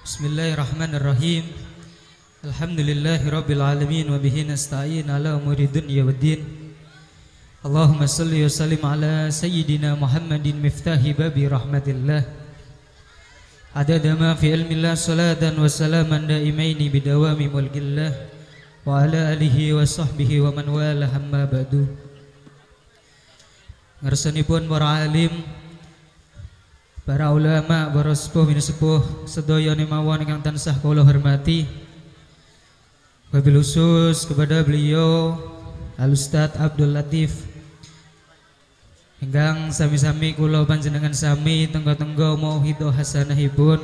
Bismillahirrahmanirrahim. Alhamdulillahirabbil alamin wa bihi nasta'in ala umuri dunya waddin. Allahumma shalli wa sallim ala sayyidina Muhammadin miftahi babi rahmatillah. Adada ma fi ilmillah salatan wa salaman daimaini bidawami mulkillah wa ala alihi wa sahbihi wa man wala hamma ba'du. Ngarsanipun para alim, para ulama, para sepuh sepuh sedaya mawon ingkang tansah kula hormati. Wabil khusus kepada beliau Al Ustadz Abdul Latif ingkang sami-sami kula panjenengan sami tenggo-tenggo mauhidho hasanahipun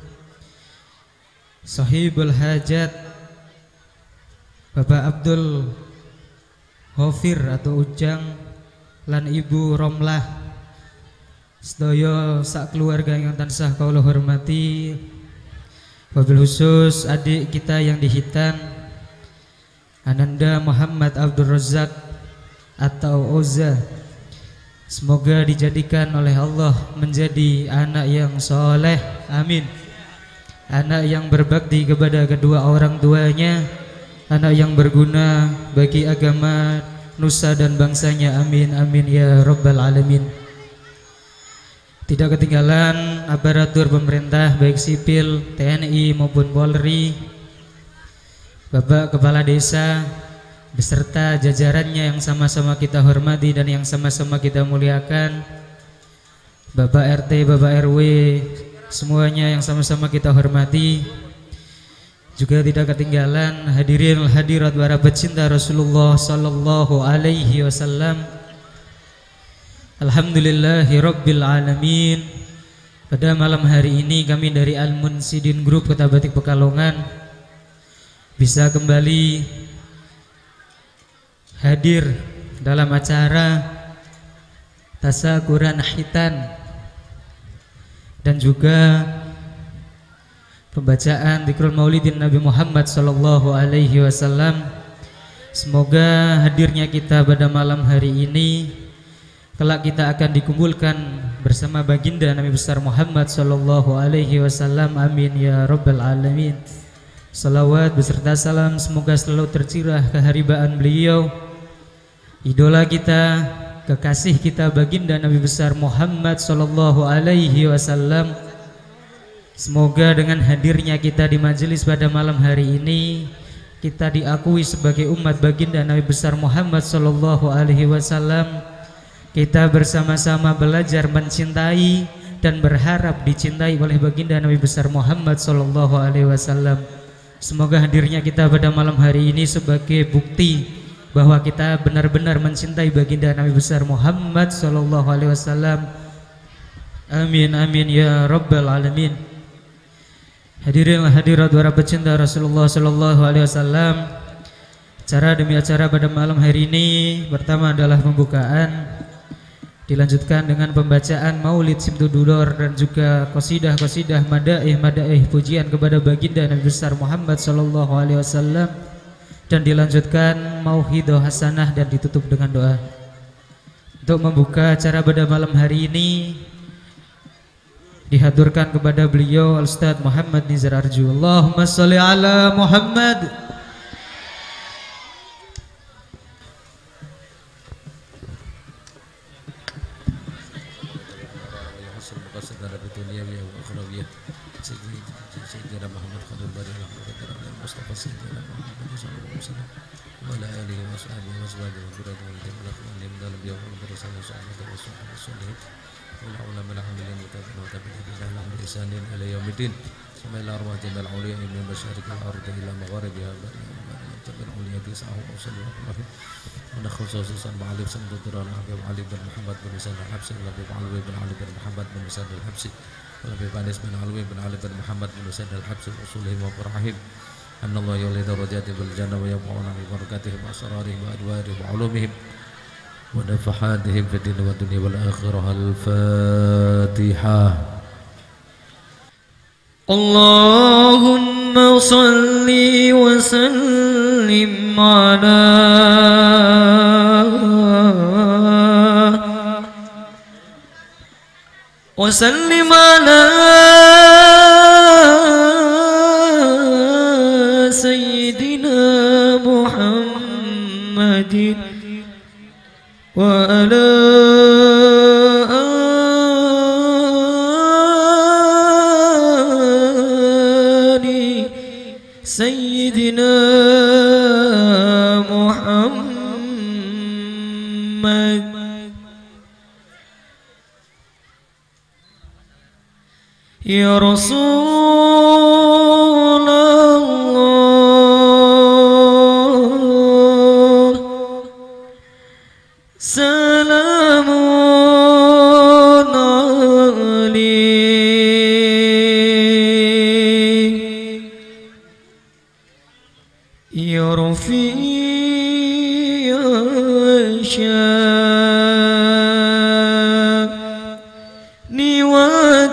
Sahibul Hajat Bapak Abdul Hofir atau Ujang lan Ibu Romlah, sedaya sak keluarga yang tansah kula hormati. Wabil khusus adik kita yang di Hitan, Ananda Muhammad Abdul Razak atau Oza, semoga dijadikan oleh Allah menjadi anak yang soleh, amin. Anak yang berbakti kepada kedua orang tuanya, anak yang berguna bagi agama, nusa dan bangsanya, amin amin ya rabbal alamin. Tidak ketinggalan aparatur pemerintah baik sipil, TNI maupun Polri, Bapak Kepala Desa beserta jajarannya yang sama-sama kita hormati dan yang sama-sama kita muliakan, Bapak RT, Bapak RW, semuanya yang sama-sama kita hormati. Juga tidak ketinggalan hadirin hadirat para pecinta Rasulullah sallallahu alaihi wasallam. Alhamdulillahi rabbil alamin. Pada malam hari ini kami dari Al-Munsidin Group Kota Batik Pekalongan bisa kembali hadir dalam acara Tasyakuran Hitan dan juga pembacaan Dzikrul Maulidin Nabi Muhammad sallallahu alaihi wasallam. Semoga hadirnya kita pada malam hari ini kelak kita akan dikumpulkan bersama baginda Nabi besar Muhammad sallallahu alaihi wasallam, amin ya rabbal alamin. Salawat beserta salam semoga selalu tercurah keharibaan beliau, idola kita, kekasih kita baginda Nabi besar Muhammad sallallahu alaihi wasallam. Semoga dengan hadirnya kita di majelis pada malam hari ini, kita diakui sebagai umat baginda Nabi besar Muhammad sallallahu alaihi wasallam. Kita bersama-sama belajar mencintai dan berharap dicintai oleh baginda Nabi besar Muhammad sallallahu alaihi wasallam. Semoga hadirnya kita pada malam hari ini sebagai bukti bahwa kita benar-benar mencintai baginda Nabi besar Muhammad sallallahu alaihi wasallam. Amin amin ya rabbal alamin. Hadirin hadirat para pecinta Rasulullah sallallahu alaihi wasallam. Acara demi acara pada malam hari ini pertama adalah pembukaan, dilanjutkan dengan pembacaan Maulid Simtududor dan juga qasidah-qasidah madaih pujian kepada baginda Nabi besar Muhammad sallallahu alaihi wasallam, dan dilanjutkan mauhidho hasanah dan ditutup dengan doa. Untuk membuka acara pada malam hari ini dihaturkan kepada beliau Al Ustadz Muhammad Nizar Arju. Allahumma sholli ala Muhammad. خصوصا معالي سمد الدران حبيب علي بن محمد بن مسعود الحبسي ولبيب علوي بن علي بن محمد بن مسعود الحبسي ولبيب انس بن علوي بن علي بن محمد بن مسعود الحبسي واصولهم وفرحهم ان الله يولي درجات بالجنه ويبقون ببركاتهم واسرارهم وادوارهم وعلومهم ونفحاتهم في الدين والدنيا والاخره. الفاتحه. اللهم صل وسلم على وسلم على Ya Rasulullah, salamun alaik. Ya Rafi' ya Syafni wa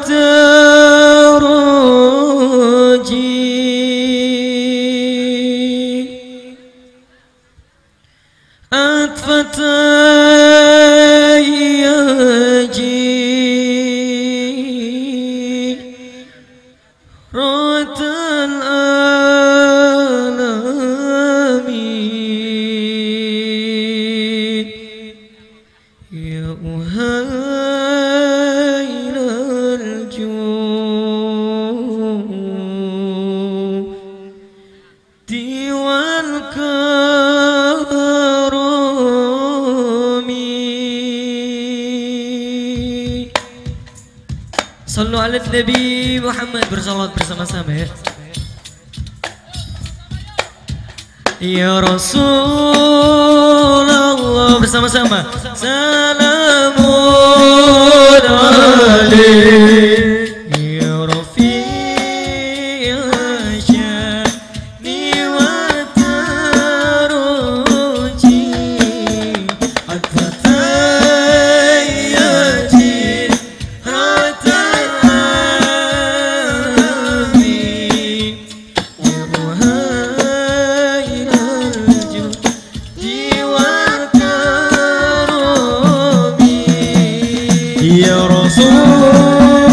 Sallu ala Nabi Muhammad, bersalawat bersama-sama ya. Ya Rasulullah, bersama-sama. Salamun alaik. Ya Rafi' ya Syafni wa taruji atfatayyati Ya Rasul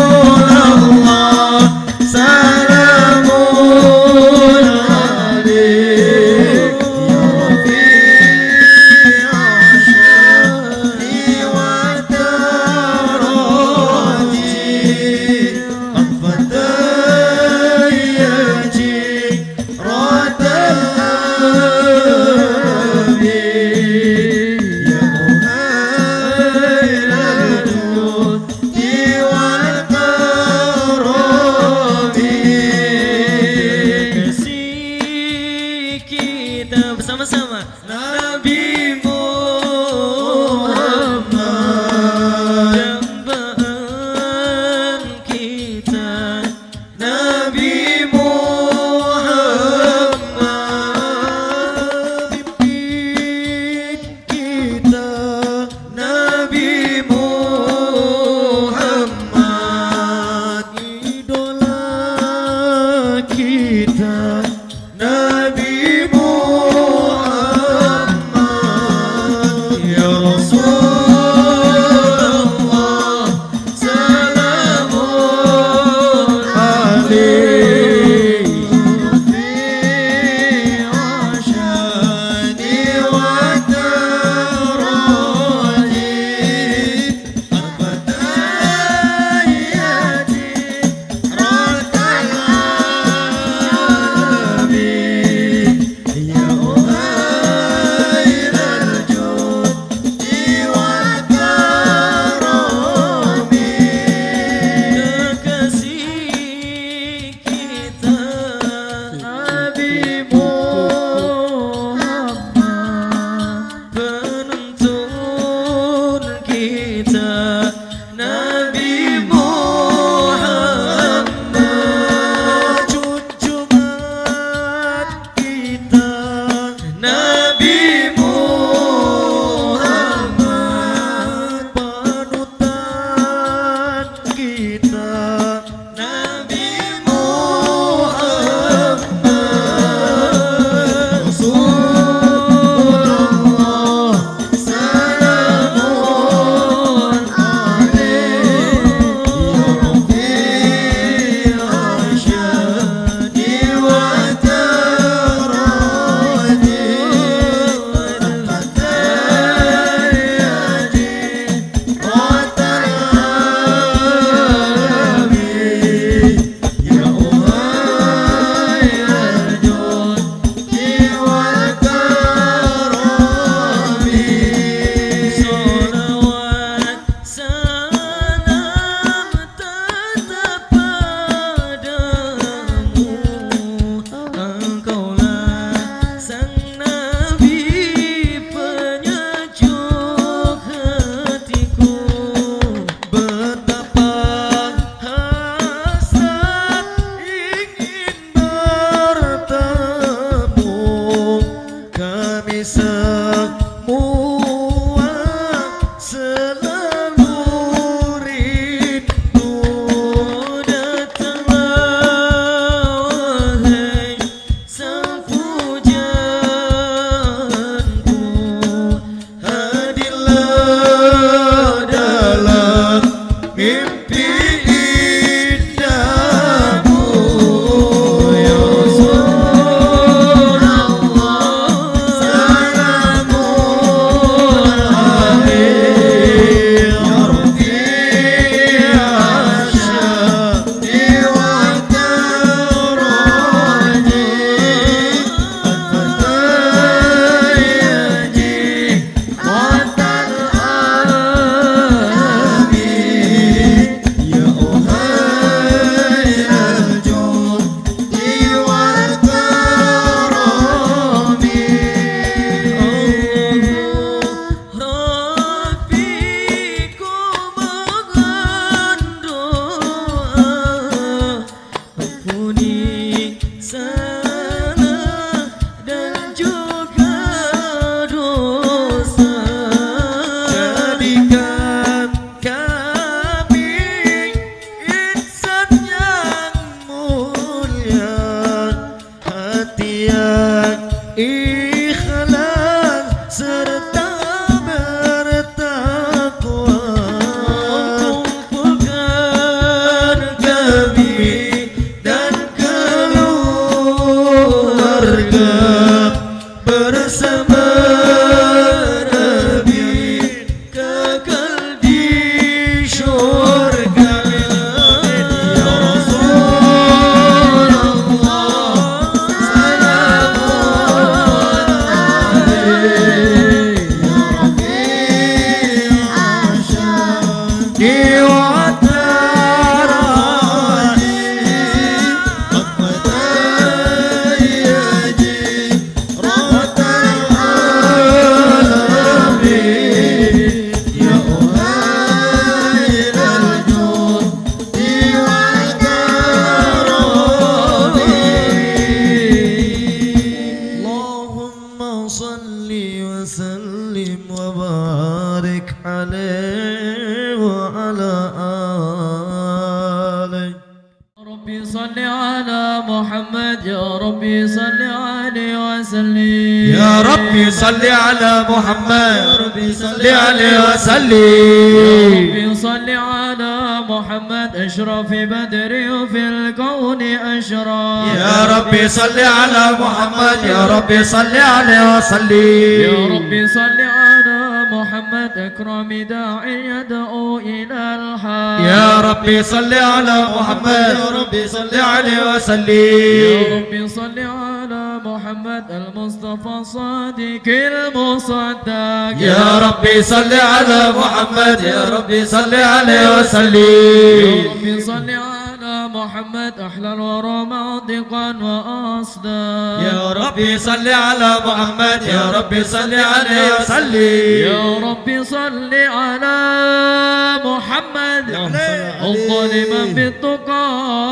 صل على محمد يا ربي صل عليه وسلم يا ربي صل على محمد يا ربي صل عليه وسلم يا ربي صل على محمد أشرف بدر في الكون أشرف يا ربي صل على محمد يا ربي صل عليه وسلم يا ربي صل على محمد أكرم داعي يدعو إلى الحق يا ربي صل على محمد يا ربي صل عليه وسلم يا ربي صل على محمد المصطفى صادق المصدق يا ربي صل على محمد يا ربي صل عليه وسلم يا ربي صل على محمد أحلى الورى منطقا وأصدق يا ربي صل على محمد يا ربي صل عليه وسلم يا ربي صل على محمد الظالما بالتقى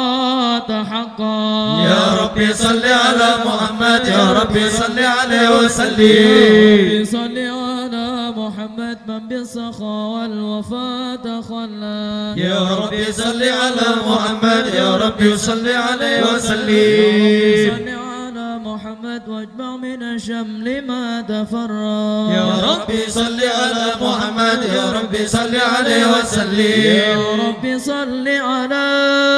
حقا يا ربي صل على محمد يا ربي صل عليه وسلم يا ربي صل على محمد من بالسخاء والوفاء تخلى يا ربي صل على محمد يا ربي صل عليه وسلم صل على محمد واجمع من الشمل ما تفرق يا ربي صل على محمد يا ربي صل عليه وسلم يا ربي صل على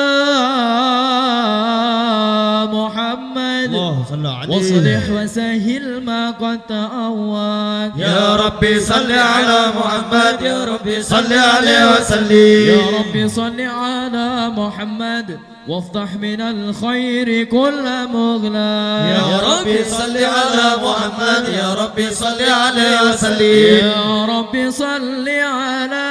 محمد واصلح وسهل ما قد تأول يا ربي صل على محمد يا ربي صل عليه وسلم يا ربي صل على محمد وافتح من الخير كل مغلق يا ربي صل على محمد يا ربي صل عليه وسلم يا ربي صل على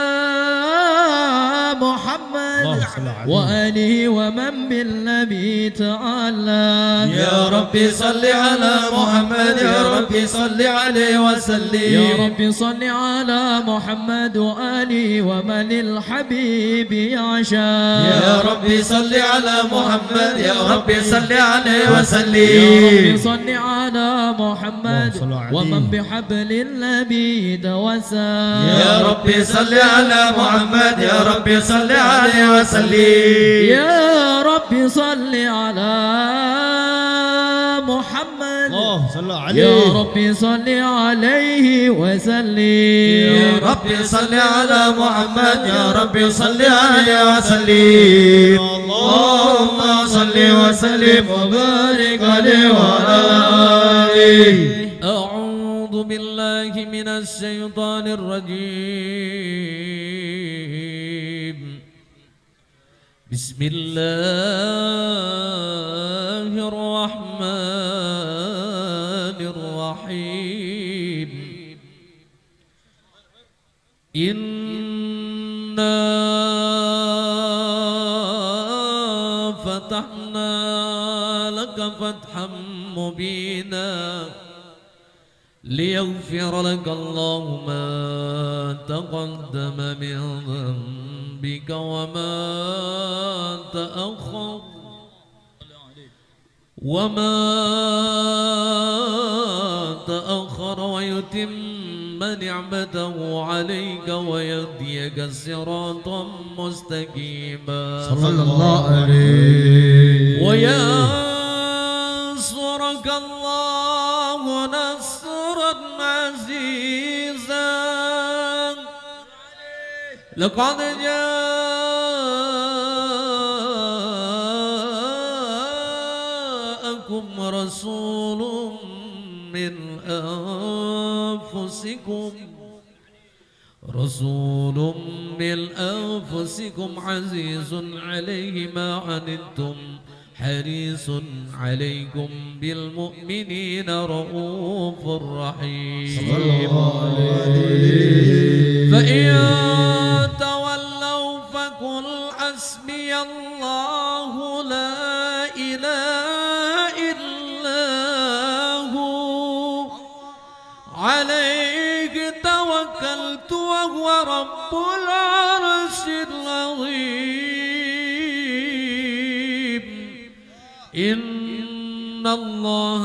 محمد وآله ومن بالنبي تعالى يا ربي صل على محمد يا ربي صل عليه وسلم يا ربي صل على محمد وآله ومن الحبيب يعشى يا ربي صل على محمد يا ربي صل عليه وسلم يا ربي صل على محمد ومن بحبل النبي توسى يا ربي صل على محمد يا ربي صل عليه وسلم يا ربي صل على محمد يا ربي صل عليه وسلم يا ربي صل على محمد يا ربي صل عليه وسلم اللهم صل وسلم وبارك عليه وعلى آله أعوذ بالله من الشيطان الرجيم بسم الله الرحمن الرحيم إنا فتحنا لك فتحا مبينا ليغفر لك الله ما تقدم من ذنبك وما تأخر ويتم نعمته عليك ويهديك صراطا مستقيما صلى الله عليه وينصرك الله نصرا عزيزا لقد جاءكم رسول من أنفسكم عزيز عليه ما عنتم حريص عليكم بالمؤمنين رؤوف رحيم فإن تولوا فقل حسبي الله لا إله إلا هو عليه توكلت وهو رب العرش العظيم إن الله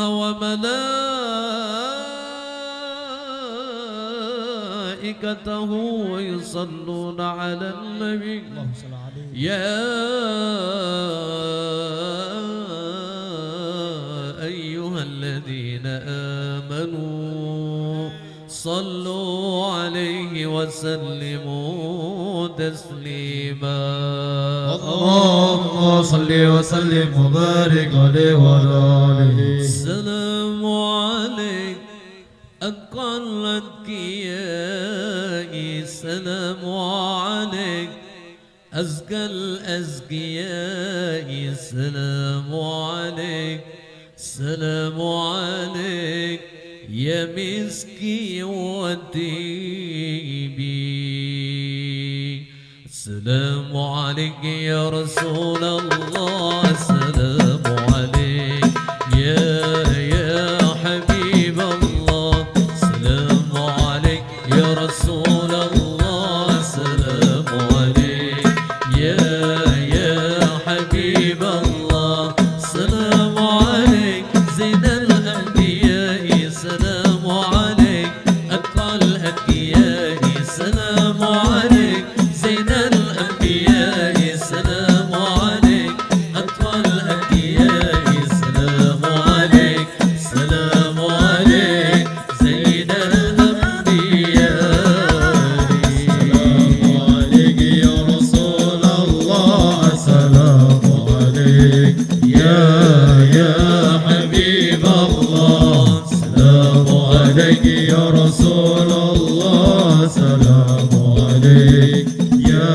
وملائكته يصلون على النبي يا وسلموا تسليما. اللهم صل وسلم وبارك عليه وعلى آله. السلام عليك أقل الأتقياء، السلام عليك أزكى الأزكياء، السلام عليك، السلام عليك يا مسكي وطيبي. السلام عليك يا رسول الله، السلام عليك يا حبيب الله، السلام عليك يا رسول الله، السلام عليك يا حبيب الله، السلام عليك زين الأنبياء، السلام عليك أتقى الأتقياء، السلام عليك زين الأنبياء، السلام عليك أتقى الأتقياء، السلام عليك، السلام عليك زين الأنبياء. السلام عليك يا رسول الله، السلام عليك يا حبيب الله، السلام عليك يا رسول الله، السلام عليك يا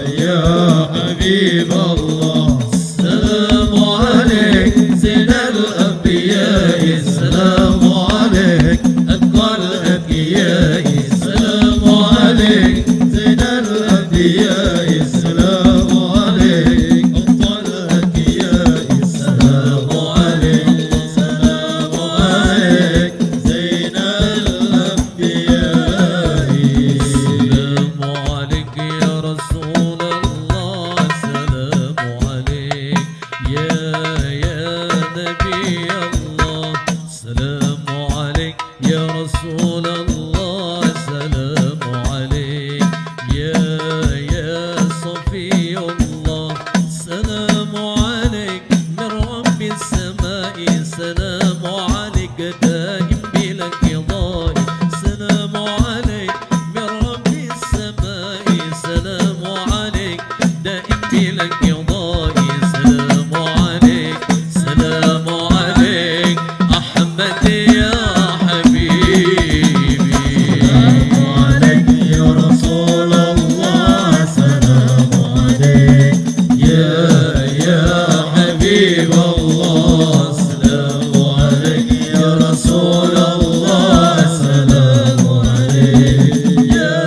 حبيب الله، السلام عليك زين الأنبياء، السلام عليك أتقى الأتقياء، السلام عليك زين الأنبياء، السلام عليك أتقى الأتقياء، السلام عليك، السلام عليك زين الأنبياء. السلام عليك يا رسول الله، السلام عليك يا نبي الله، السلام عليك يا رسول الله، السلام عليك يا صفي الله، السلام عليك من رب السماء، السلام عليك دائم بلا انقضاء، السلام عليك من رب السماء، السلام عليك دائم بلا انقضاء، السلام عليك، السلام عليك أحمد يا حبيبي. السلام عليك يا رسول الله، السلام عليك يا حبيب الله، السلام عليك يا رسول الله، السلام عليك يا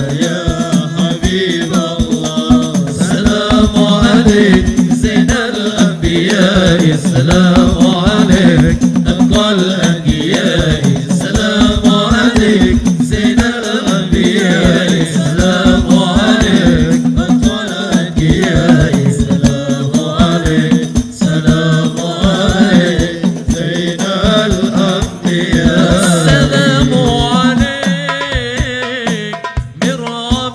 حبيب الله، السلام عليك زين الأنبياء، السلام عليك أتقى الأنبياء، السلام عليك زين الأنبياء، السلام عليك أتقى الأنبياء، السلام عليك، السلام عليك زين الأنبياء. السلام عليك من رب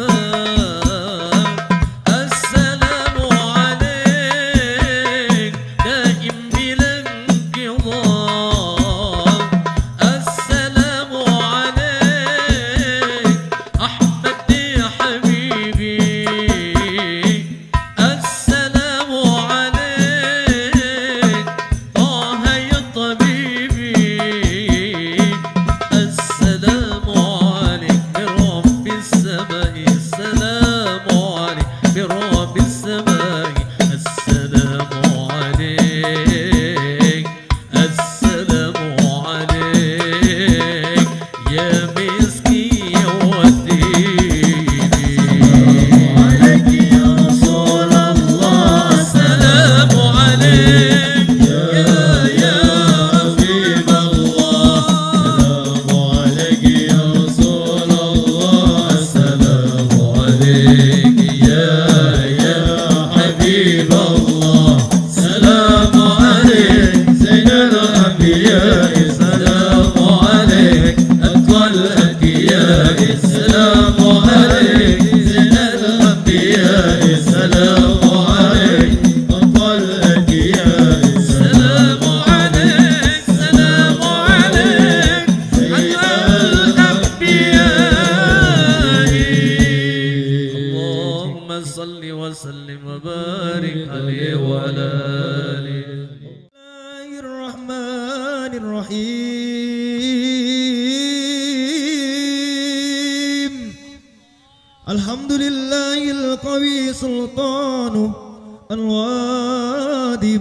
السماء، السلام عليك وبارك عليه وعلى آله. الرحمن الرحيم الحمد لله القوي سلطانه الوادي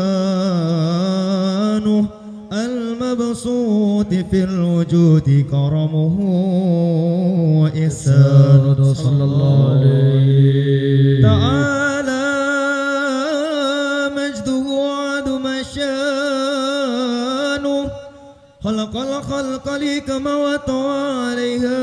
برهانه المبسوط في الوجود كرمه إحسانه صلى الله عليه تعالى مجده وعظم شانه خلق الخلق لكما وطوى عليها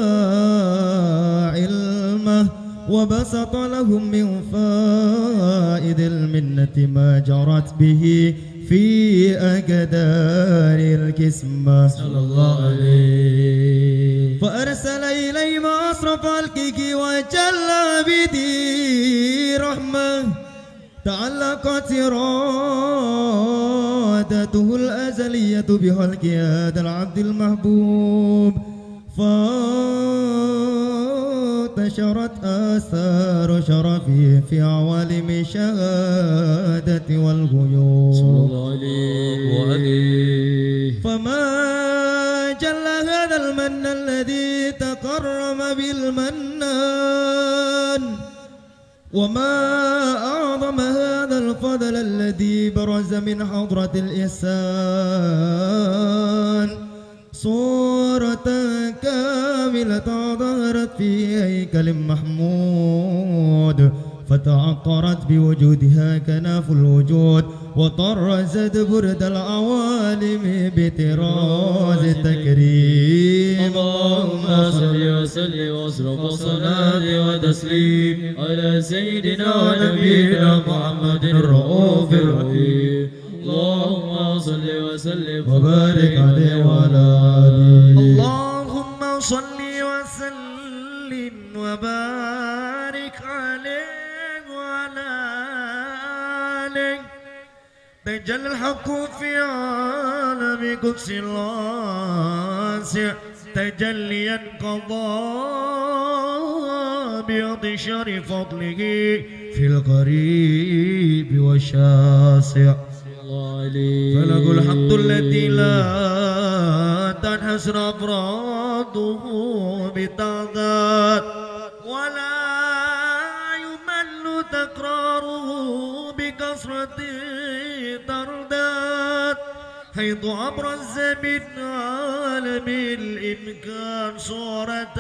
علمه وبسط لهم من فائد المنة ما جرت به في أقدار الكسمة صلى الله عليه فأرسل إليهم أصرف الكيك وجل بدي رحمة تعلقت إرادته الأزلية بخلق هذا العبد المحبوب فانتشرت آثار شرفه في عوالم الشهادة والغيوب صلى الله عليه فما جل هذا المن الذي تكرم بالمنان وما أعظم هذا الفضل الذي برز من حضرة الإحسان صورة كاملة ظهرت في هيكل محمود فتعطرت بوجودها كناف الوجود وطرزت برد العوالم بطراز التكريم اللهم صل وسلم واصرف الصلاة وتسليم على سيدنا ونبينا محمد الرؤوف الرحيم اللهم صل وسلم وبارك عليه وعلى آله اللهم صل وسلم وبارك عليه وعلى آله تجلى الحق في عالم قدس الواسع تجليا قضاء بانتشار فضله في القريب والشاسع فله الحمد الذي لا تنحصر أفراده بتعداد ولا يمل تكراره بكثرة ترداد حيث أبرز من عالم الإمكان صورة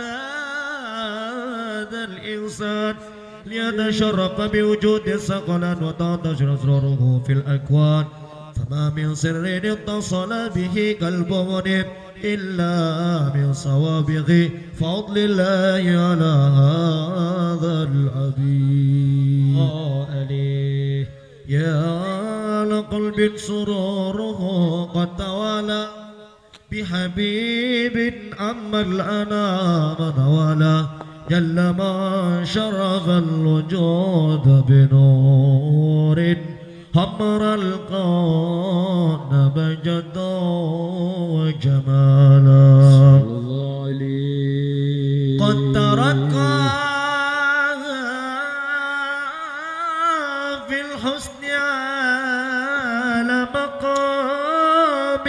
هذا الإنسان ليتشرف بوجود الثقلان وتنتشر أسراره في الأكوان فما من سر اتصل به قلب منيب إلا من صوابغ فضل الله على هذا العبيد يا لقلب سروره قد توالى بحبيب أما الأنام نوالا جل ما شرف الوجود بنور همر الكون مجدا وجمالا قد تركا في الحسن على مقام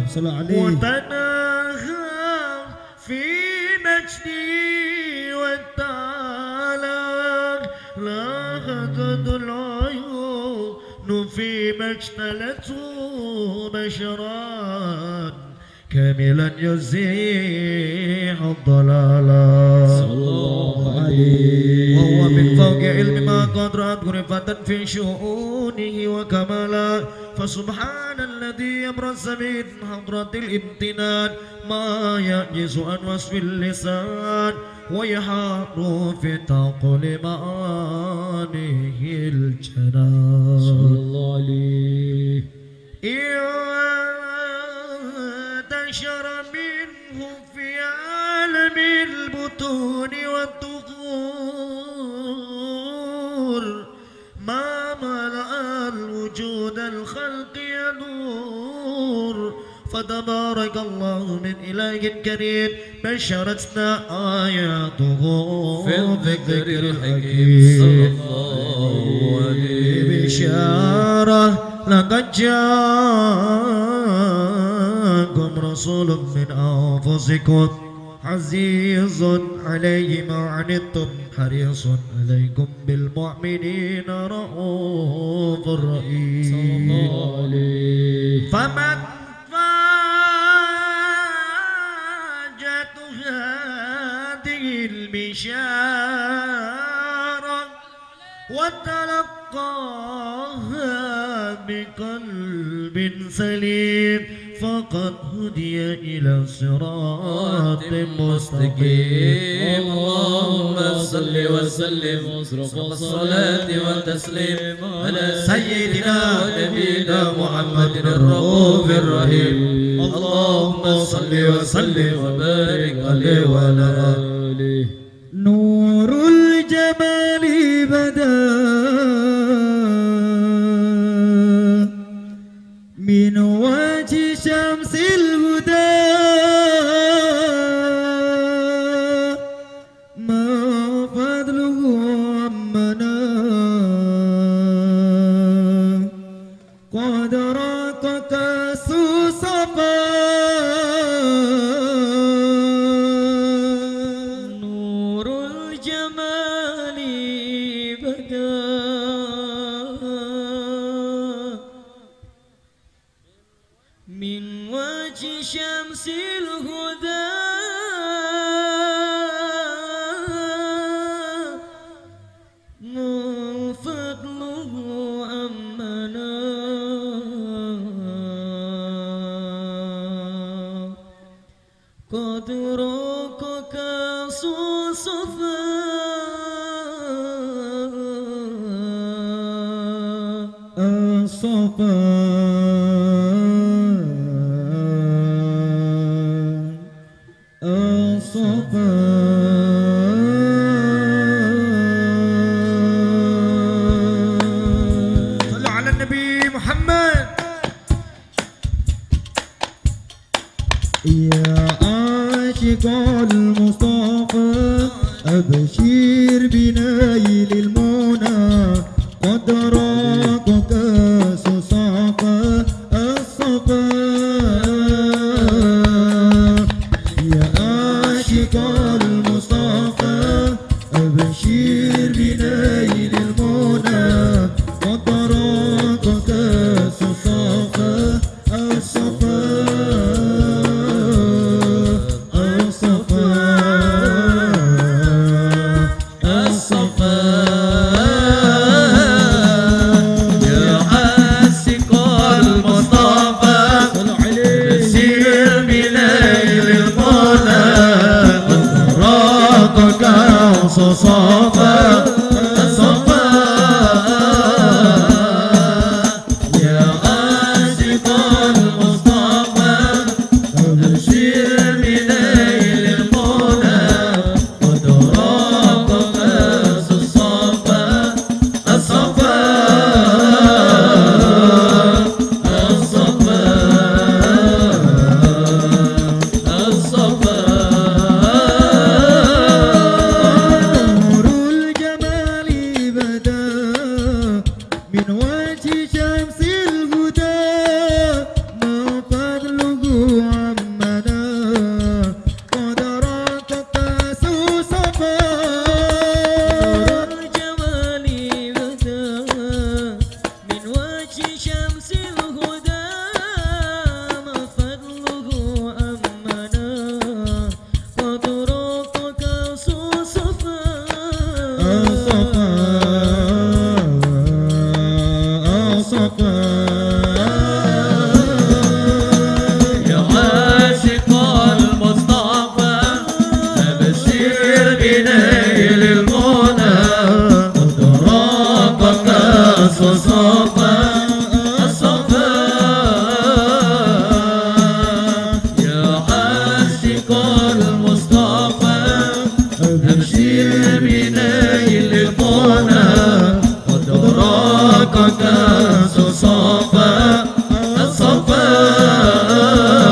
وتناهى في مجدي والتعالى لا غدد العيون في ما اجتلته بشرا كاملا يزيح الضلالا صلى الله عليه وهو من فوق علم ما قدرت غرفة في شؤونه وكمالا فسبحان الذي يبرز من حضرة الامتنان ما يعجز عن وصف اللسان ويحاط في تعقل معانيه الجنان صلى الله عليه انتشر منه في عالم البطون والدخول ما ملأ الوجود الخلق ينور فتبارك الله من إله كريم بشرتنا آياته في الذكر الحكيم صلى الله عليه بشارة لقد جاءكم رسول من أنفسكم عزيز عليه ما عنتم حريص عليكم بالمؤمنين رؤوف رحيم فمن فاجت هذه البشارة وتلقاها بقلب سليم فقد هدي إلى صراط مستقيم. اللهم صل وسلم والصلاة والتسليم على سيدنا ونبينا محمد الرؤوف الرحيم. اللهم صل وسلم وبارك عليه وعلى آله. نور الجمال بدا من وجه شمس الهدى ما فضله عمنا قد راق كاس صفا نور الجمال بدا من وجه شمس الهدى فضله أمنا قد راق كاس صفا صلوا على النبي محمد. يا عاشق المصطفى أبشر بنيل المنى قد راق كاس صفا الصفا. يا عاشق المصطفى أبشر بنيل المنى قد راق كاس صفا الصفا الصفا الصفا. يا عاشق المصطفى بشير بليل المنى قد راق كاس صفا الصفا. يا عاشق المصطفى بشير بليل المنى قد راق كاس الصفا الصفا الصفا الصفا. نور الجمال بدا من وجه شمس الهدى ما فضله عمنا قد راق كاس صفا. الجمال بدا من وجه شمس الهدى ما فضله أمنا قد راق كاس صفا الصفا الصفا. يا عاشق المصطفى أبشر بنيل المنى قد راق كاس صفا الصفا. يا عاشق المصطفى أبشر بنيل المنى قد راق كاس صفا الصفا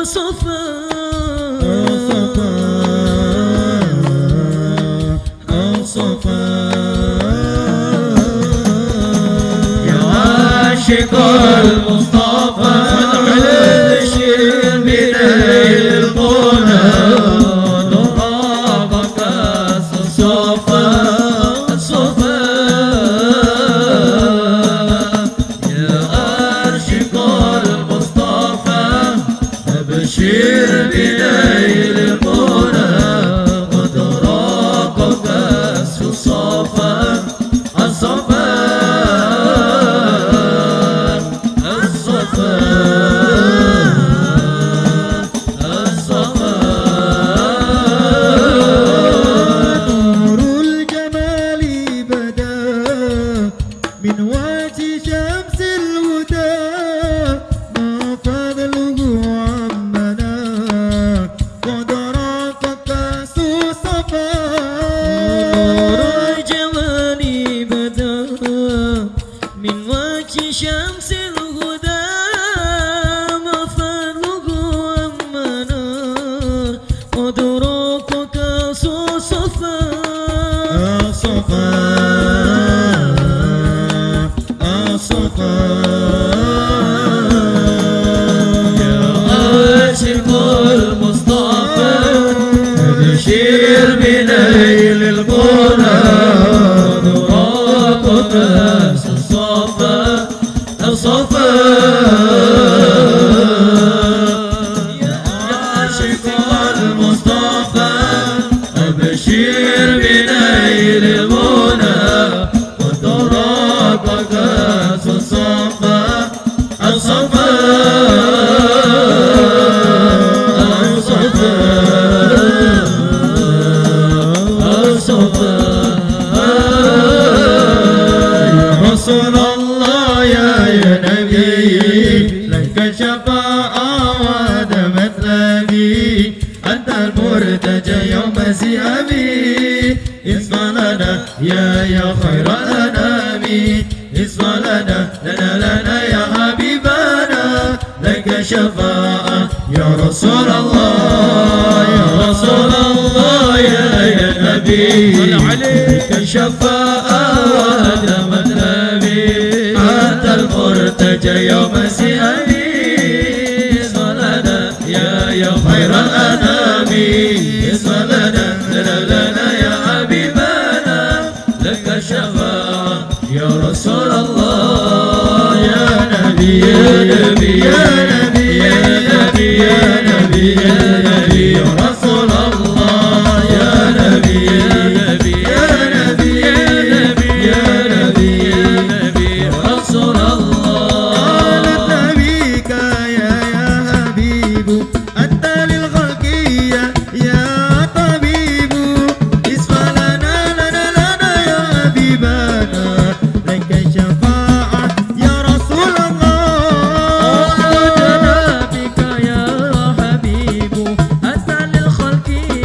عاشق المصطفى بشير بنيل المنى نورك الصفا الصفا يا عاشق المصطفى بشير بنيل المنى ودراك الصفا الصفا بشير بنيل المنى نورك كأس الصفا الصفا يا عاشق المصطفى بشير بنيل المنى ونورك كأس الصفا الصفا رسول الله يا نبي لك شفاعة وادمت لي أنت المرتجى يوم زئامي اسمع لنا يا خير الأنام اسمع لنا يا حبيبنا لك شفاعة يا رسول الله يا رسول الله يا نبي لك شفاعة وادمت لي أنت المرتجى يوم زئامي اسمع لنا يا خير الأنام اسمع لنا يا حبيبنا لك شفاعة يا رسول الله يا نبي يا نبي يا نبي يا نبي يا نبي يا نبي يا رسول الله يا نبي يا نبي يا نبي يا نبي يا نبي يا نبي يا رسول الله قالت نبيك يا حبيب أنت للخلق يا طبيب اسمع لنا يا حبيبنا لك شفاعة يا رسول الله جنابك يا حبيب أنت للخلق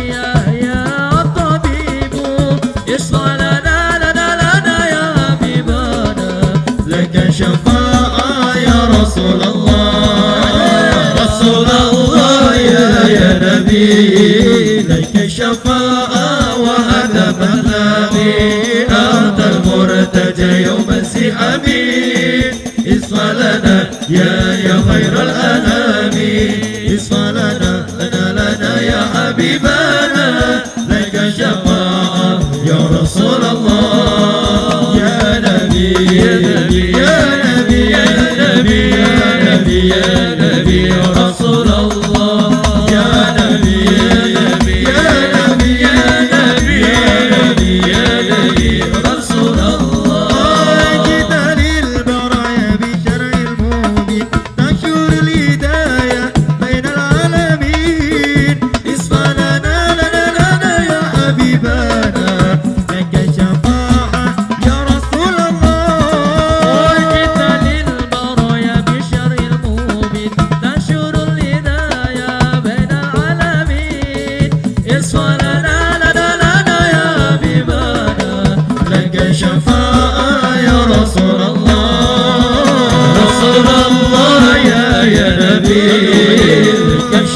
يا طبيب اسمع لنا يا حبيبنا لك شفاعة يا رسول الله رسول الله يا نبي لك شفاعة وأدب النبي أنت المرتجى يوم الزئامي اسمع لنا يا خير الأنام اسمع لنا يا حبيبنا لك شفاعة يا رسول الله يا نبي يا نبي يا نبي يا نبي يا نبي يا نبي يا رسول الله يا نبي يا نبي يا نبي يا نبي يا نبي يا نبي رسول الله جئت للبرايا بشرع المبين تنشر الهداية بين العالمين اسمع لنا يا حبيبنا لك شفاعة يا رسول الله جئت للبرايا بشرع المبين تنشر الهداية بين العالمين اسمع لنا يا حبيبنا لك شفاعة يا رسول الله رسول الله يا نبي لك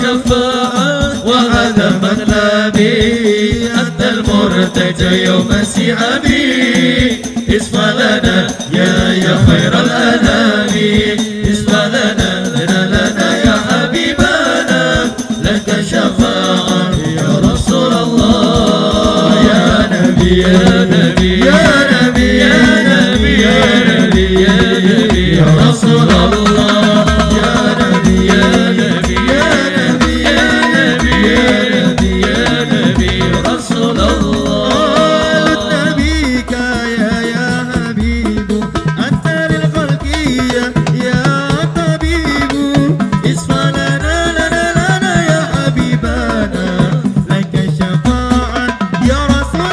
حبيبي أنت المرتجى يوم السحابي اسمع لنا يا خير الأنام اسمع لنا يا حبيبنا لك شفاعة يا رسول الله يا نبي يا نبي يا نبي يا نبي يا نبي يا نبي يا رسول الله يا نبي يا نبي يا نبي يا نبي يا نبي يا نبي رسول الله نبيك يا حبيب أنت للخلق يا طبيب اسمع لنا يا حبيبنا لك شفاعة يا رسول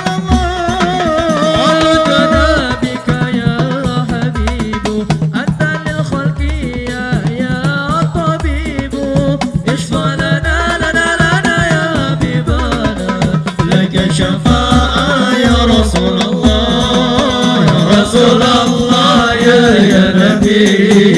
الله بك يا حبيب أنت للخلق يا طبيب اشفع لنا يا حبيبنا لك شفاعة يا رسول الله يا رسول الله يا نبي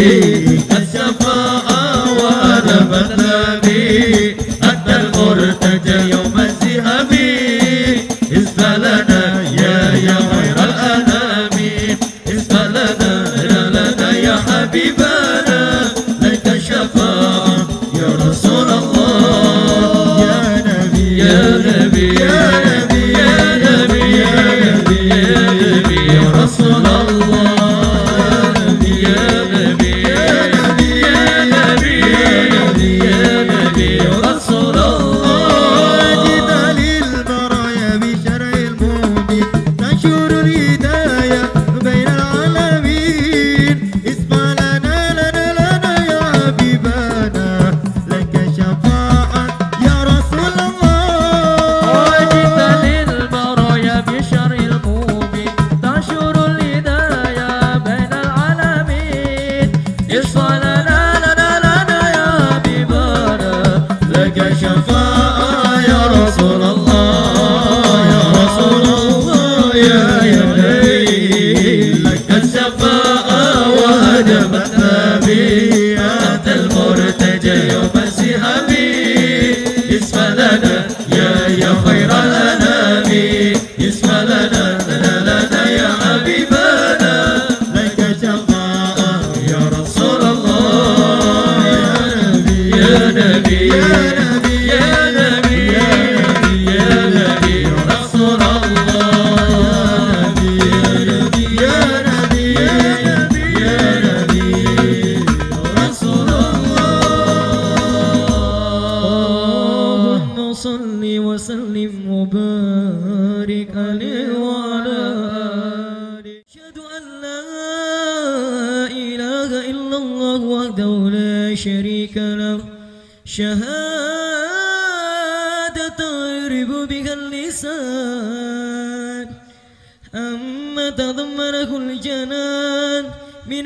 الشفاعة وأدب النبي أنت المرتجى يوم الذهاب اسمع لنا يا خير الأنام اسمع لنا يا حبيبنا لك الشفاعة يا رسول الله يا نبي يا نبي يا نبي يا نبي يا نبي يا نبي يا رسول الله يا نبي يا نبي يا نبي يا نبي يا نبي يا رسول الله جئت للبرايا بشرع المبين تنشر الهداية بين العالمين اسمع لنا يا حبيبنا لك شفاعة يا رسول الله جئت للبرايا بشر المبين تنشر الهدايا بين العالمين اشفع لنا يا حبيبنا لك شفاعة يا رسول الله يا رسول الله يا نبي لك الشفاعة وهدم النبي أنت المرتجى يوم السحاب اسمع لنا يا خير الأنام اسمع لنا يا حبيبنا لك شفاعة يا رسول الله يا نبي يا نبي يا نبي يا نبي يا نبي يا رسول الله يا نبي يا نبي يا نبي يا نبي يا رسول الله اللهم صل وسلم وبارك عليه وعلى آله أشهد أن لا إله إلا الله وحده لا شريك له شهادة يعرف بها اللسان أما تضمنه الجنان من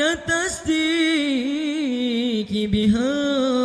التصديق بها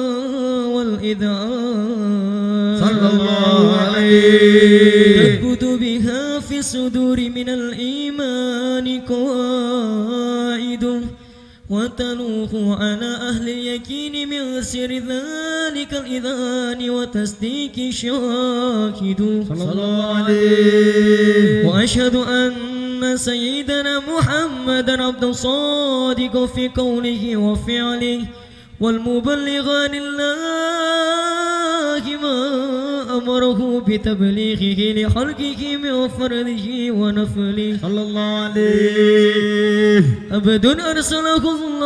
والإذعان صلى الله عليه تثبت بها في الصدور من الإيمان قواعد وتلوح على أهل اليقين من سر ذلك الإذعان وتصديق شاهد صلى الله عليه وأشهد أن سيدنا محمدا عبد صادق في قوله وفعله والمبلغ عن الله ما أمره بتبليغه لخلقه من فرضه ونفله صلى الله عليه عبد أرسله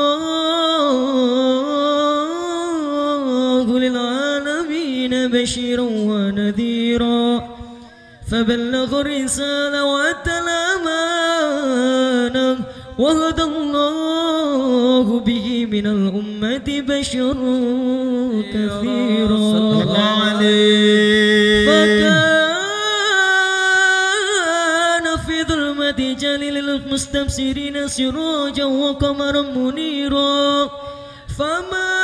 الله للعالمين بشيرا ونذيرا فبلغ الرسالة وأدى الأمانة وهدى الله به من الأمة بشر كثيرا صلى الله عليه فكان في ظلمة جليل المستبصرين سراجا وقمرا منيرا فما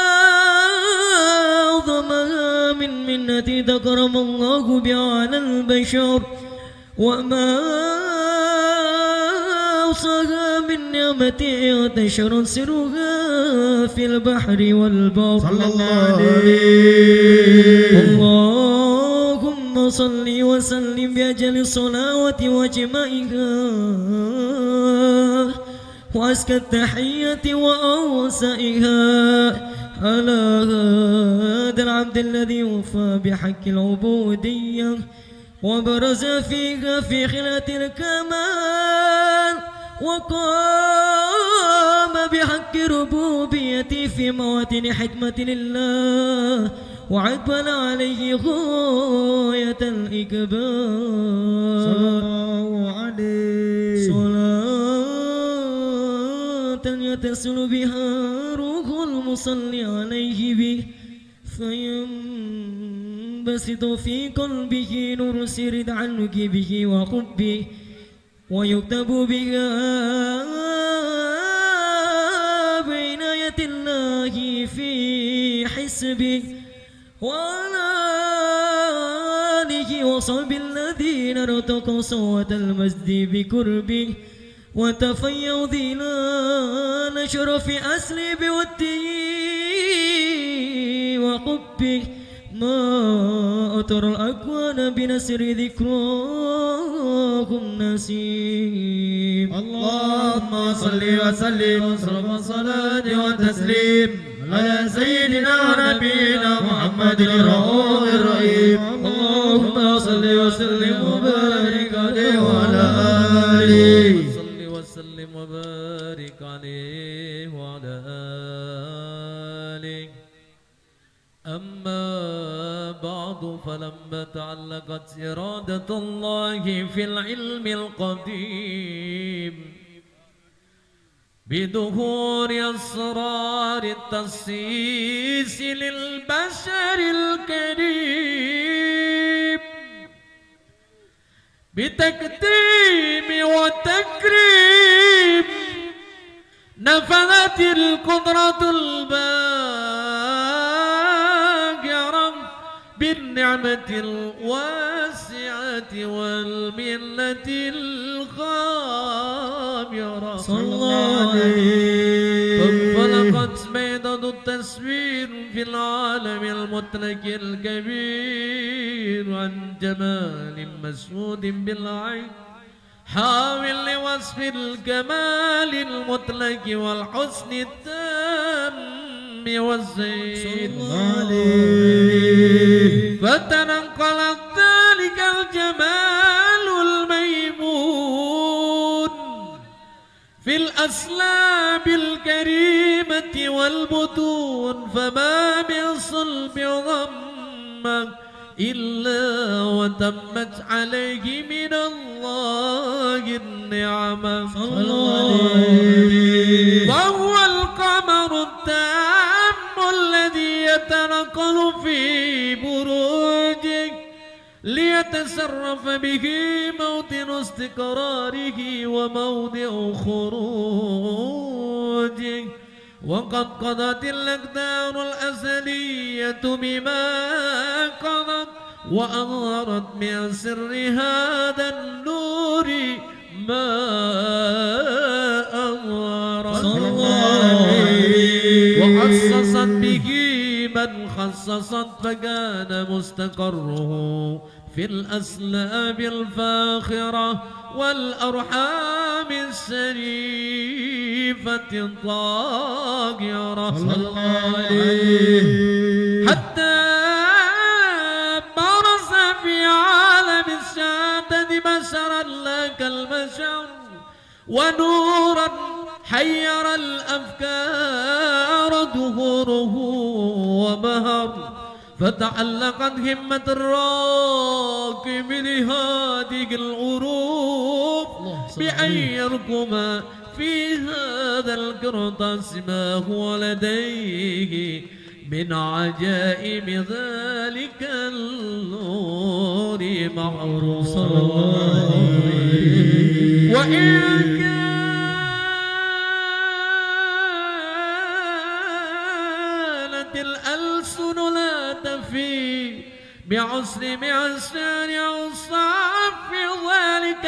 أعظمها من منة تكرم الله بها على البشر وما أوصاها من نعمة ينتشر سرها في البحر والبر صلى الله عليه اللهم صل وسلم بأجل الصلاة وجمائها وأزكى التحية وأوسئها على هذا العبد الذي وفى بحق العبودية وبرز فيها في خلة الكمال وقام بحق ربوبيته في مواطن حكمة لله وعقبل عليه غاية الإقبال صلى الله عليه صلاة يتصل بها روح المصلي عليه به فينبسط في قلبه نور سر تعلق به وحبه ويكتب بها بعناية الله في حسبه وعلى آله وصحبه الذين ارتقوا صوت المجد بقربه وتفيضوا ظلال شرف أسلي بوده وحبه ما أطر الأكوان بنسر ذكراهم نسيم. اللهم صل وسلم وصرف الصلاة والتسليم على سيدنا ونبينا محمد الرؤوف الرحيم. اللهم صل وسلم وبارك عليه وعلى آله صل وسلم وبارك عليه وعلى آله. أما بعد فلما تعلقت إرادة الله في العلم القديم بظهور أسرار التخصيص للبشر الكريم بتكريم وتكريم نفذت القدرة الباقرة بالنعمة الواسعة والمنة الخابرة صلى الله عليه. فانفلقت بيضة التصوير في العالم المطلق الكبير عن جمال مشهود بالعين حاول لوصف الكمال المطلق والحسن التام والزين فتنقلت ذلك الجمال الميمون في الأسلاب الكريمة والبطون فما من صلب ضمه إلا وتمت عليه من الله النعمة وهو القمر التام الذي يتنقل في بروجه ليتصرف به موطن استقراره وموضع خروجه وقد قضت الأقدار الأزلية بما قضت وأظهرت من سر هذا النور ما أظهرت وخصصت به من خصصت فكان مستقره في الأسلاب الفاخرة والأرحام الشريفة الطاهرة حتى برز في عالم الشهادة بشرا لا كالبشر ونورا حير الأفكار ظهوره وبهر فتعلقت همة الراكب لهذه الغروب بأن يركم في هذا القرطاس ما هو لديه من عجائب ذلك النور معروف وإن كانت الألسن لا تفي بعسر معسان أوصاف في ذلك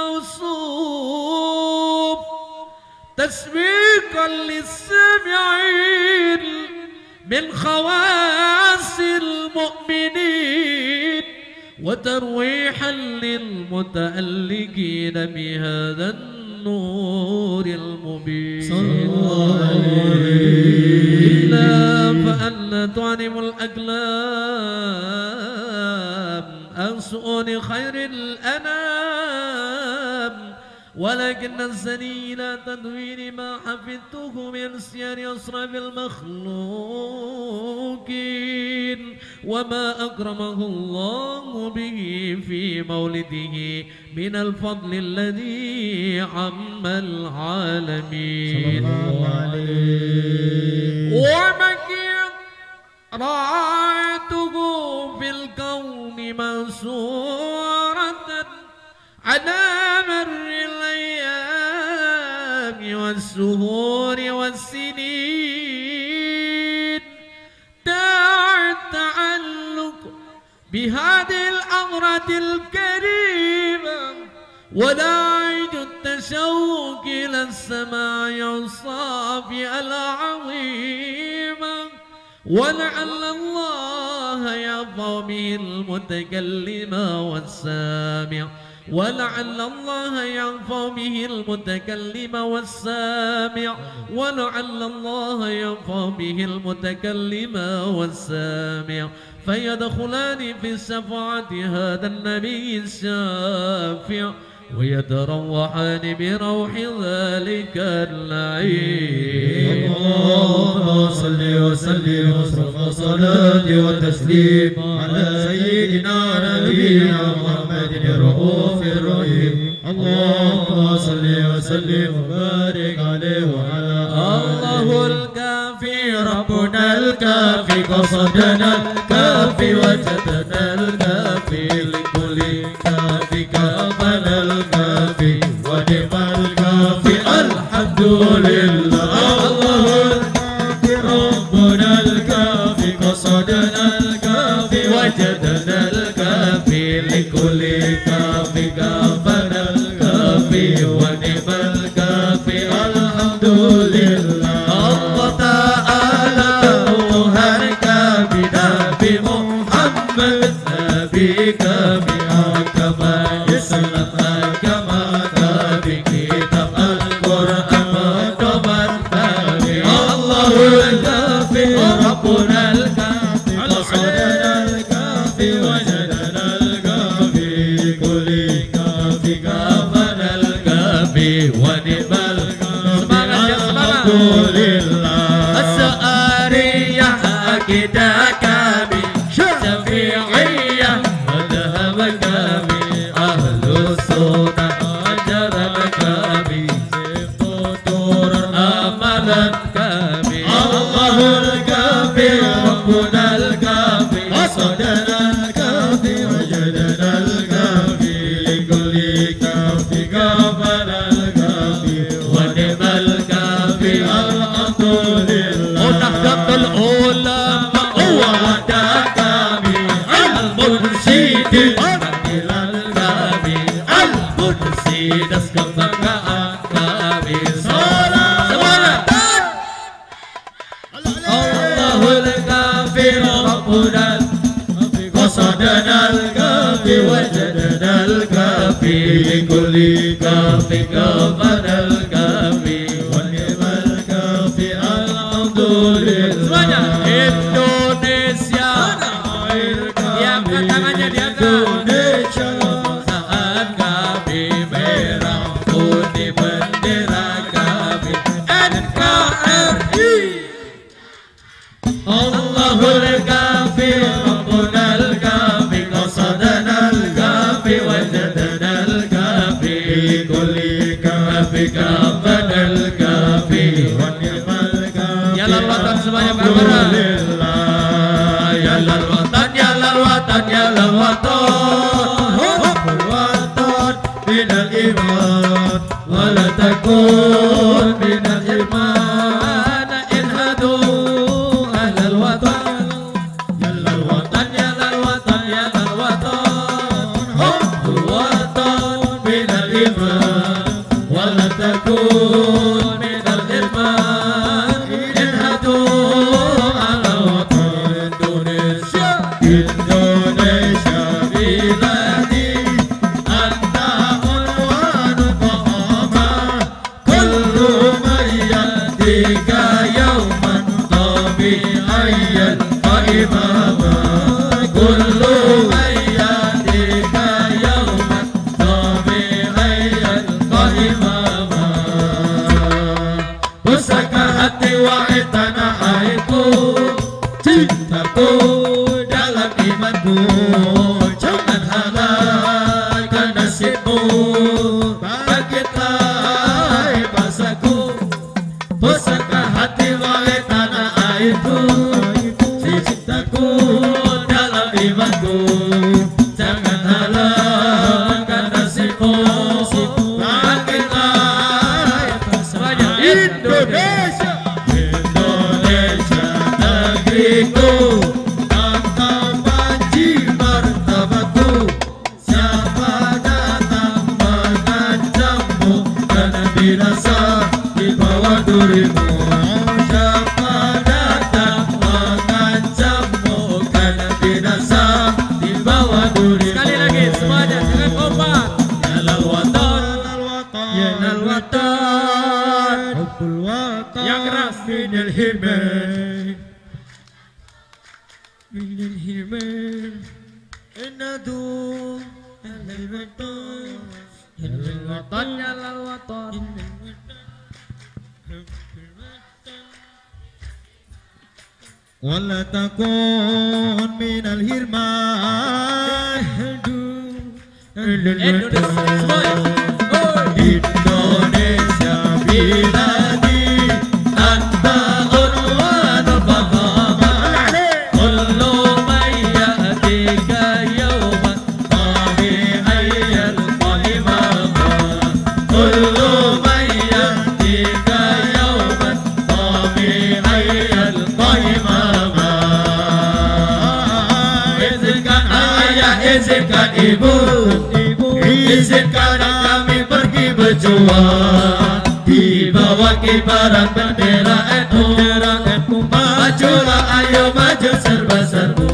الموصوف تسويقا للسامعين من خواص المؤمنين وترويحا للمتألقين بهذا النور المبين. صلى الله عليه. إلا فأن تعلم الأقلام عن سؤال خير الأنام، ولكن الزني لا تدوين ما حفظته من سير أسراب المخلوقين، وما أكرمه الله به في مولده من الفضل الذي عم العالمين. صلى الله عليه. ومكي رأيته في الكون منصورة على مر الأيام والسهور والسنين، داعي التعلق بهذه الأمرة الكريمة وداعي التشوق إلى السماء الصافية العظيمة، ولعل الله يرضى به المتكلم والسامع، ولعل الله ينفع به المتكلم والسامع، ولعل الله ينفع به المتكلم والسامع، فيدخلان في شفاعة هذا النبي الشافع، ويتروحان بروح ذلك النعيم. اللهم صل وسلم واصرف صلاة وتسليم على سيدنا نبينا محمد الرؤوف الرحيم. اللهم صل وسلم وبارك عليه وعلى الله الكافي ربنا الكافي قصدنا الكافي وجدنا الكافي لكل كافي كافنا الكافي ونعم الكافي الحمد لله. الله الكافي ربنا الكافي قصدنا الكافي وجدنا الكافي لكل كافي كافنا الكافي ونعم الكافي الحمد لله. الله تعالى هلك بنبي محمد نبيك بحكمة إسلام كما تبي كتاب القرآن كما تبي. الله الكافي ربنا الكافي قصدنا الكافي وجدنا الكافي كل كافي كافنا الكافي ونعم الكافي الحمد لله. السؤالية كده كامل شفيعية مذهب كامل أهل السنة أجر كامل سيف دور أملا كامل. الله الكافي ربنا الكافي قصدنا الكافي وجدنا الكافي لكل كافي كافنا الكافي ونعم الكافي الحمد لله. ونحدث العلماء وتكامل المرشد المنزل الكامل المرشد اسكفك الكامل. صلاة الله الكافي ربنا قصدنا الكافي وجدنا الكافي لكل كافي كافنا الكافي ونعم الكافي الحمد لله. Indonesia yang tangannya Indonesia saat kami merah putih bendera kami NKRI. Allahul kafi Rabbunal kafi qasadana al-kafi wajadana al-kafi kulli kafi kafanal kafi wa ni'mal kafi. Ya lalwatan semuanya bergerak. Ya lalwatan ya lalwatan ya lalwatan watan minal iman wala takun minal iman inhadu ahlal watan. Ya lalwatan ya lalwatan ya lalwatan watan minal iman wala takun minal iman inhadu ahlal watan. Indonesia Indonesia jiwaku, jangan halangkan nasibmu. Bangkitlah basaku, pusaka hati wahai tanah airku. Si cintaku dalam imanku, jangan halangkan nasibmu. Bangkitlah basaku. Indonesia, Indonesia negeriku, engkau panji martabatku. Siapa datang mengancammu, karena binasa di bawah durimu. Siapa datang mengancammu, karena binasa di bawah durimu. Sekali lagi semuanya dengan kompak. Yalal watan, yalal watan, hubbul watan, Yang keras. minal hirman, minal hirman. Inadu yalal watan, yalal watan, Yalal watan. wala takun minal hirman. Indonesia semuanya. Indonesia biladi, anta unwanul fahama. Kullu man ya'tika yawman, qami ayyal qahimama. Kullu man ya'tika yawman, qami ayyal qahimama. Izinkan ayah, izinkan ibu, izinkan kami pergi berjuang di bawah kibaran bendera NU. Majulah, ayo maju serba-serbu,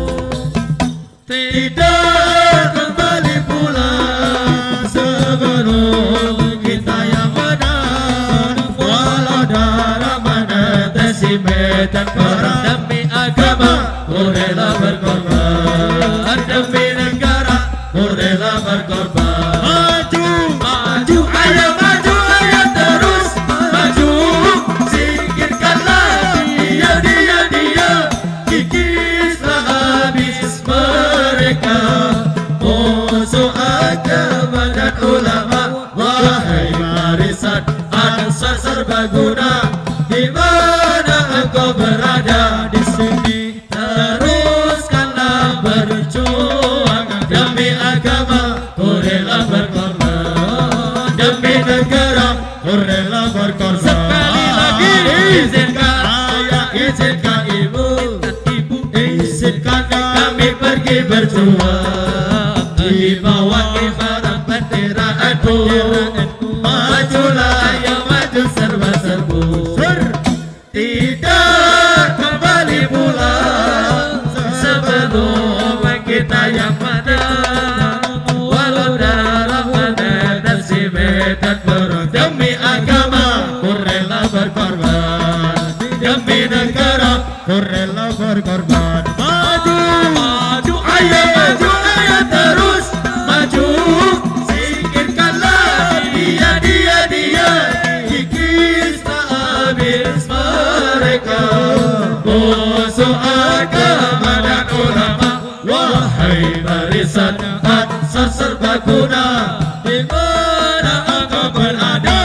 tidak kembali pulang sebelum kita yang menang. Walau darah menetesi medan perang, demi agama ku rela berkorban, demi negara ku rela berkorban. Maju, maju, ayo maju, ayo terus maju. Singkirkanlah dia, kikislah habis mereka, musuh agama dan ulama. Wahai barisan Ansar serbaguna, di mana engkau berada di sini, teruskanlah berjuang demi agama, ku rela berkorban, demi negara ku rela berkorban. Sekali lagi, izinkan ayah, izinkan ibu, izinkan kami pergi berjuang di bawah kibaran bendera NU. Majulah, ayo maju serba-serbu, tidak kembali pulang sebelum kita yang menang. Walau darah menetesi medan perang, demi agama ku rela berkorban, demi negara ku rela berkorban. Maju, maju, ayo maju, ayo terus maju. Singkirkanlah dia, kikislah habis mereka, musuh agama dan ulama. Wahai barisan Ansar serbaguna, di mana engkau berada,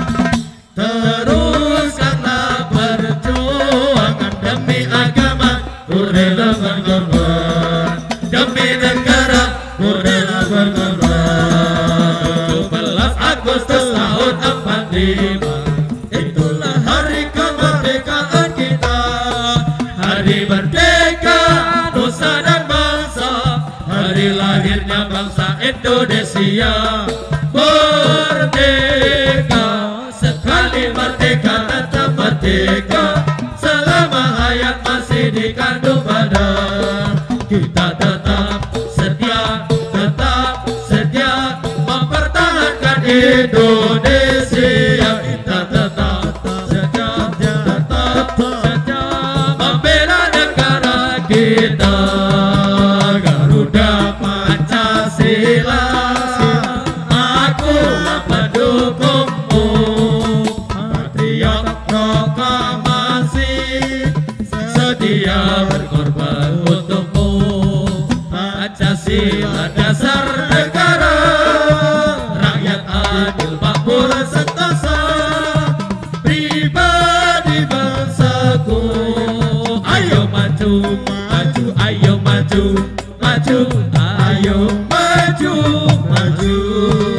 teruskanlah perjuangan demi agama, ku rela berkorban, demi negara ku rela berkorban. 17 Agustus tahun 45, itulah hari kemerdekaan kita, hari merdeka nusa dan bangsa, hari lahirnya bangsa Indonesia. Merdeka, sekali merdeka tetap merdeka, selama hayat masih dikandung badan. Kita tetap setia mempertahankan Indonesia. Kita tetap setia membela negara kita. Garuda Pancasila, aku mendukungmu. Patriot proklamasi, sedia berkorban untukmu. Pancasila dasar negara, rakyat adil makmur sentosa, pribadi bangsaku. Ayo maju, maju, ayo maju, maju, ayo maju, maju.